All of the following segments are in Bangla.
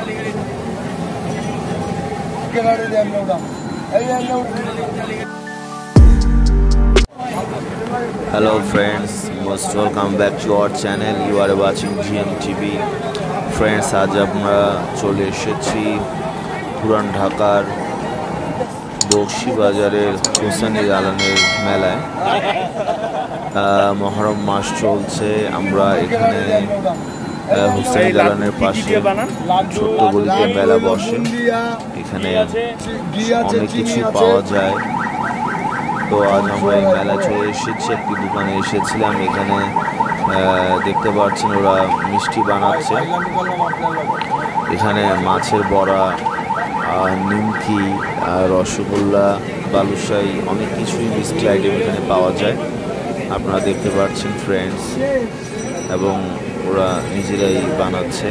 Hello friends, most welcome back to our channel. You are watching gmtv. Friends, আজ আমরা চলে এসেছি পুরান ঢাকার বক্সি বাজারের হোসেনি দালানের মেলায়। মহরম মাস চলছে। আমরা এখানে হোসেনি দালানের পাশে ছোট্ট গলিতে মেলা বসে। এখানে অনেক কিছু পাওয়া যায়। তো আজ আমরা এই মেলা চলে এসেছি, একটি দোকানে এসেছিলাম। এখানে দেখতে পাচ্ছেন ওরা মিষ্টি বানাচ্ছে। এখানে মাছের বড়া, নিমকি, রসগোল্লা, বালুশাহী, অনেক কিছুই মিষ্টি আইটেম এখানে পাওয়া যায়। আপনারা দেখতে পাচ্ছেন ফ্রেন্ডস, এবং ওরা নিজেরাই বানাচ্ছে।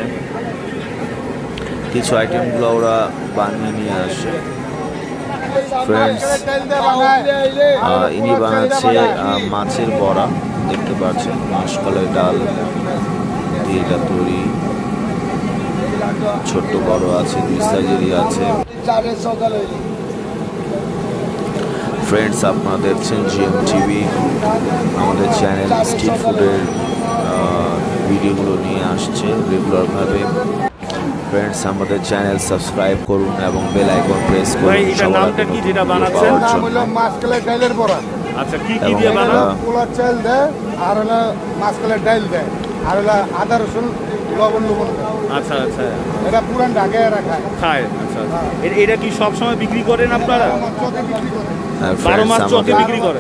কিছু আইটেমগুলো ওরা বানিয়ে নিয়ে আসে। ফ্রেন্ডস, ইনি বানাচ্ছে মাছের বড়া। দেখতে পাচ্ছেন মাসকলাই ডাল দিয়ে এটা তৈরি। ছোট্ট বড় আছে, দুই সাইজেরই আছে। ফ্রেন্ডস, আপনারা দেখছেন জিএমটিভি। আমাদের চ্যানেল স্ট্রিট ফুডের ভিডিওগুলো নিয়ে আসছে রেগুলারভাবে। ফ্রেন্ডস, আমাদের চ্যানেল সাবস্ক্রাইব করুন এবং বেল আইকন প্রেস করুন। এটা নামটা কি যেটা বানাচ্ছেন? নাম হলো মাসকলাই ডালের বড়া। আচ্ছা, কি কি দিয়ে বানানো? কোলা চাল দেয়, আর হলো মাসকলাই ডাল দেয়, আর হলো আদা রসুন লবণ দেয়। আচ্ছা আচ্ছা, এটা পুরান ঢাকায় রাখা খায়। আচ্ছা, এটা কি সব সময় বিক্রি করেন আপনারা? 12 মাস চকে বিক্রি করেন?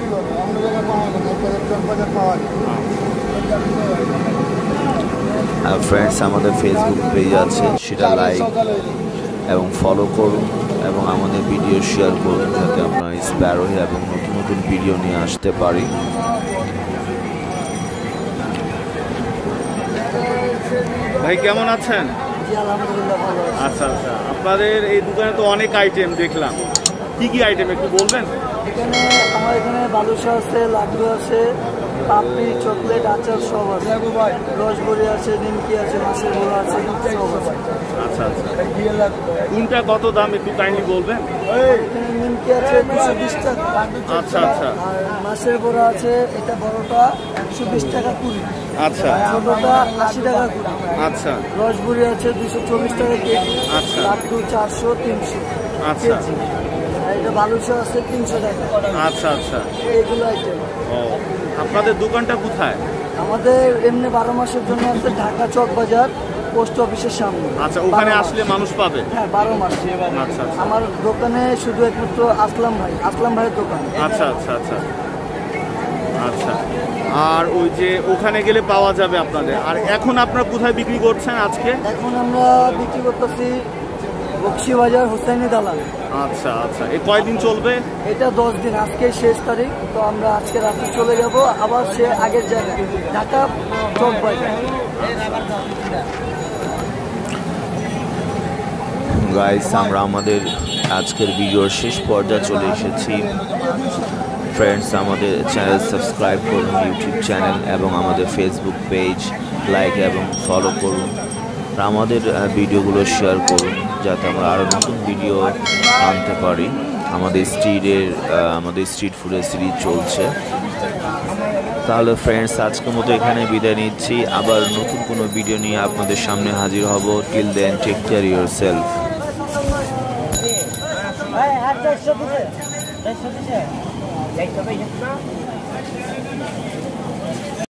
ফ্রেন্ডস, আমাদের ফেসবুক পেজ আছে, সেটা লাইক এবং ফলো করুন এবং আমাদের ভিডিও শেয়ার করুন, যাতে আমরা ইন্সপায়ার হই এবং নতুন নতুন ভিডিও নিয়ে আসতে পারি। ভাই কেমন আছেন? আচ্ছা আচ্ছা, আপনাদের এই দোকানে তো অনেক আইটেম দেখলাম। কি কি আইটেম একটু বলবেন? এখানে আমার এখানে বালুশা আছে, লাড্ডু আছে, পাপড়ি, চকলেট, আচার সব আছে। রসবড়ি আছে, নিমকি আছে, মাছের বড়া আছে, সব আছে। আচ্ছা আচ্ছা, কোনটা কত দাম একটু কাইন্ডলি বলবেন? এখানে নিমকি আছে 220 টাকা। আচ্ছা আচ্ছা, আর মাছের বড়া আছে, এটা বড়টা 120 টাকা কুড়ি। আচ্ছা, ছোটটা 80 টাকা কুড়ি। আচ্ছা, রসবড়ি আছে 240 টাকা কেজি। আচ্ছা, লাড্ডু 400, 300 আচ্ছা, কেজি। আর এটা বালুশা আছে 300 টাকা। আচ্ছা আচ্ছা, এইগুলো আইটেম। ও, আপনাদের দোকানটা কোথায়? আমাদের এমনি 12 মাসের জন্য আছে ঢাকা চক বাজার, পোস্ট অফিসের সামনে। আচ্ছা, ওখানে আসলে মানুষ পাবে? হ্যাঁ, 12 মাস। আচ্ছা, আমার দোকানে শুধু একমাত্র আসলাম ভাইয়ের দোকান। আচ্ছা আচ্ছা আচ্ছা আচ্ছা। আর ওই যে ওখানে গেলে পাওয়া যাবে আপনাদের। আর এখন আপনারা কোথায় বিক্রি করছেন আজকে? এখন আমরা বিক্রি করতেছি বক্সি বাজার হোসেনি দালান। আচ্ছা আচ্ছা, এই কয়দিন চলবে? এটা 10 দিন। আজকে শেষ তারিখ, তো আমরা আজকে রাতে চলে যাব আবার সে আগের জায়গায়, ঢাকা চক বাজার। গাইস, আমরা আমাদের আজকের ভিডিওর শেষ পর্যায়ে চলে এসেছি। ফ্রেন্ডস, আমাদের চ্যানেল সাবস্ক্রাইব করুন, ইউটিউব চ্যানেল এবং আমাদের ফেসবুক পেজ লাইক এবং ফলো করুন। আর আমাদের ভিডিওগুলো শেয়ার করুন, যাতে আমরা আরও নতুন ভিডিও আনতে পারি। আমাদের স্ট্রিট ফুডের সিরিজ চলছে। তাহলে ফ্রেন্ডস, আজকের মতো এখানে বিদায় নিচ্ছি। আবার নতুন কোনো ভিডিও নিয়ে আপনাদের সামনে হাজির হব। Till then, take care yourself.